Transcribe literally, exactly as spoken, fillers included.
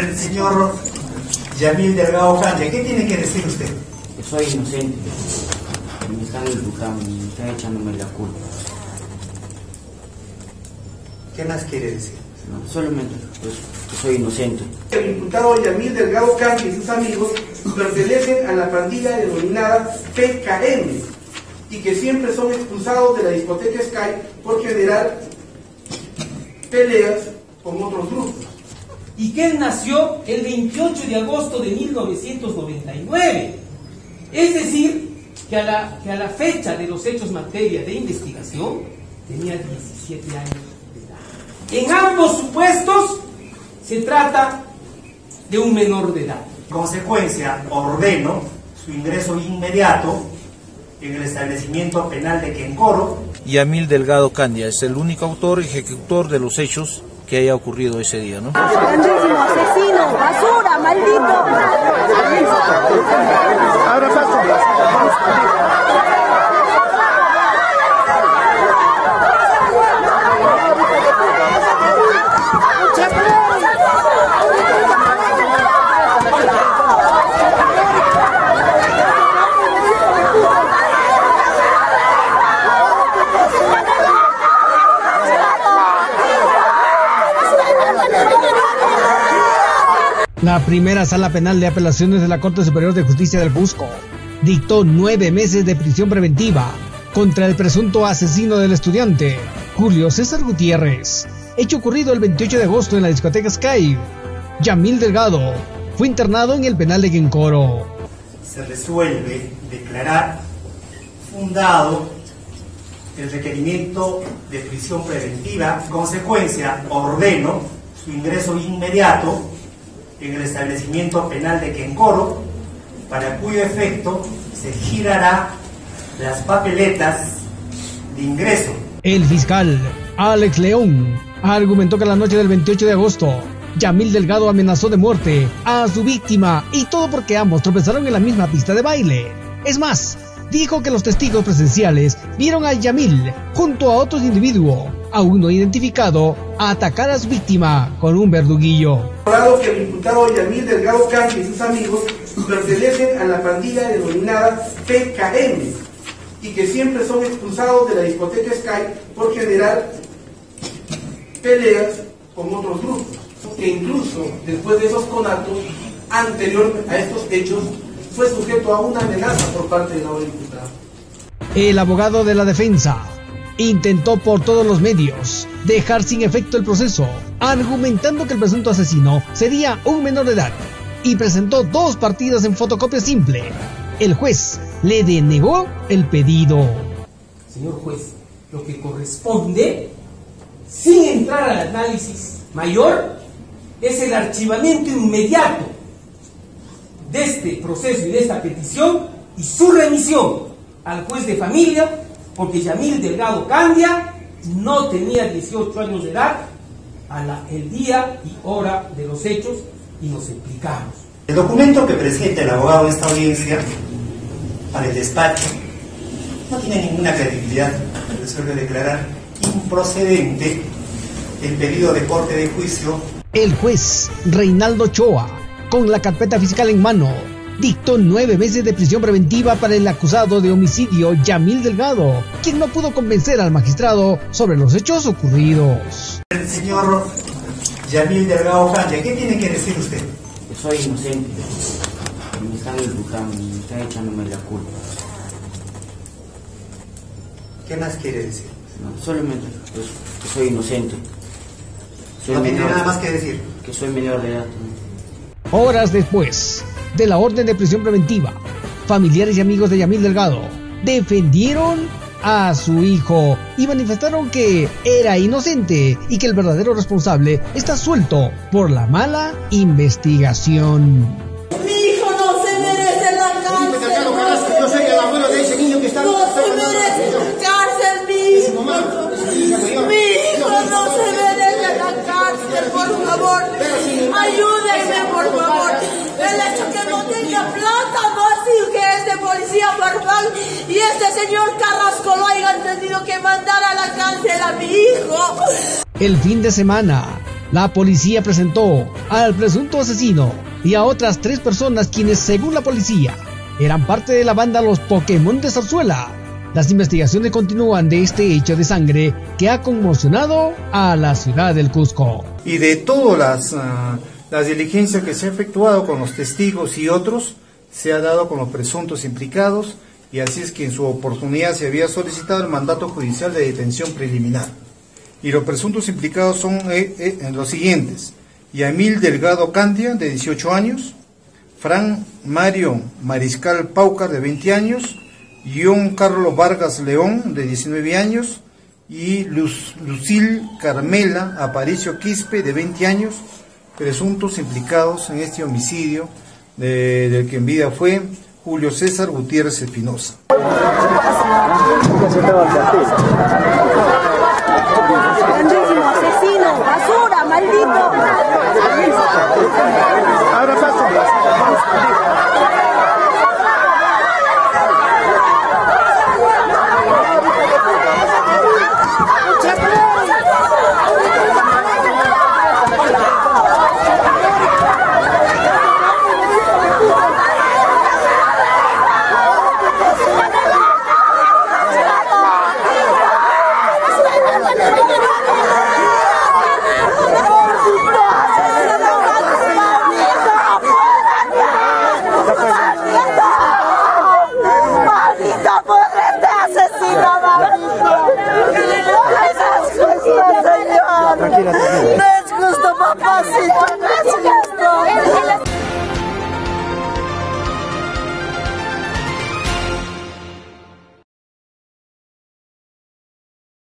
El señor Yamil Delgado Candia, ¿qué tiene que decir usted? Que soy inocente, me están empujando, me están echándome la culpa. ¿Qué más quiere decir? No, solamente pues, que soy inocente. El imputado Yamil Delgado Candia y sus amigos pertenecen a la pandilla denominada P K M y que siempre son expulsados de la discoteca Sky por generar peleas con otros grupos. Y que él nació el veintiocho de agosto de mil novecientos noventa y nueve. Es decir, que a la, que a la fecha de los hechos materia de investigación tenía diecisiete años de edad. En ambos supuestos se trata de un menor de edad. En consecuencia, ordeno su ingreso inmediato en el establecimiento penal de Quencoro. Yamil Delgado Candia es el único autor y ejecutor de los hechos que haya ocurrido ese día, ¿no? Grandísimo asesino, basura, maldito. Ahora paso. La primera sala penal de apelaciones de la Corte Superior de Justicia del Cusco dictó nueve meses de prisión preventiva contra el presunto asesino del estudiante, Julio César Gutiérrez, hecho ocurrido el veintiocho de agosto en la discoteca Sky. Yamil Delgado fue internado en el penal de Quencoro. Se resuelve declarar fundado el requerimiento de prisión preventiva. En consecuencia, ordeno su ingreso inmediato en el establecimiento penal de Quencoro, para cuyo efecto se girará las papeletas de ingreso. El fiscal Alex León argumentó que la noche del veintiocho de agosto, Yamil Delgado amenazó de muerte a su víctima, y todo porque ambos tropezaron en la misma pista de baile. Es más, dijo que los testigos presenciales vieron a Yamil junto a otros individuos, aún no identificado, a atacar a su víctima con un verduguillo. Dado que el imputado Yamil Delgado Candia y sus amigos pertenecen a la pandilla denominada P K M y que siempre son expulsados de la discoteca Sky por generar peleas con otros grupos, que incluso después de esos conatos, anterior a estos hechos, fue sujeto a una amenaza por parte de la diputada. El abogado de la defensa intentó por todos los medios dejar sin efecto el proceso, argumentando que el presunto asesino sería un menor de edad, y presentó dos partidas en fotocopia simple. El juez le denegó el pedido. Señor juez, lo que corresponde, sin entrar al análisis mayor, es el archivamiento inmediato de este proceso y de esta petición y su remisión al juez de familia, porque Yamil Delgado Candia no tenía dieciocho años de edad a la, el día y hora de los hechos, y nos explicamos. El documento que presenta el abogado en esta audiencia para el despacho no tiene ninguna credibilidad. Resuelve declarar improcedente el pedido de corte de juicio. El juez Reinaldo Ochoa, con la carpeta fiscal en mano, dictó nueve meses de prisión preventiva para el acusado de homicidio Yamil Delgado, quien no pudo convencer al magistrado sobre los hechos ocurridos. El señor Yamil Delgado Candia, ¿qué tiene que decir usted? Que soy inocente, me están empujando, me están echándome la culpa. ¿Qué más quiere decir? No, solamente pues, que soy inocente. Soy No tiene menor, nada más que decir. Que soy menor de edad. Horas después de la orden de prisión preventiva, familiares y amigos de Yamil Delgado defendieron a su hijo y manifestaron que era inocente y que el verdadero responsable está suelto por la mala investigación. Mi hijo no se merece la cárcel. Yo soy el abuelo de ese niño que está... No se merece la cárcel, mi hijo. Mi hijo no se merece la cárcel, por favor. Ayúdenme, por favor. El hecho que no tenga plata no así que es de policía formal y este señor Carrasco lo haya entendido que mandar a la cárcel a mi hijo. El fin de semana, La policía presentó al presunto asesino y a otras tres personas quienes, según la policía, eran parte de la banda Los Pokémon de Zarzuela. Las investigaciones continúan de este hecho de sangre que ha conmocionado a la ciudad del Cusco. Y de todas las, uh, las diligencias que se ha efectuado con los testigos y otros, se ha dado con los presuntos implicados, y así es que en su oportunidad se había solicitado el mandato judicial de detención preliminar. Y los presuntos implicados son eh, eh, los siguientes: Yamil Delgado Candia, de dieciocho años, Fran Mario Mariscal Paucar, de veinte años, John Carlos Vargas León, de diecinueve años, y Luz, Lucil Carmela Aparicio Quispe, de veinte años, presuntos implicados en este homicidio de, del que en vida fue Julio César Gutiérrez Espinosa.